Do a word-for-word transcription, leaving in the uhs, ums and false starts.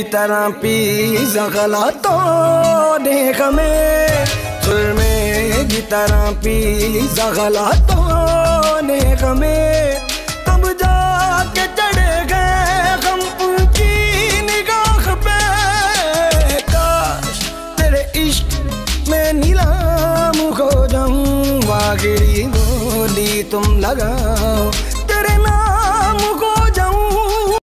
की तरह पी जगला तो देख में, सुरमे की तरह पी जगला तो देख में, तब जाके चढ़े गए गम उनकी निगाह पे। काश तेरे इश्क में नीलाम हो जाऊं, वागिरी बोली तुम लगाओ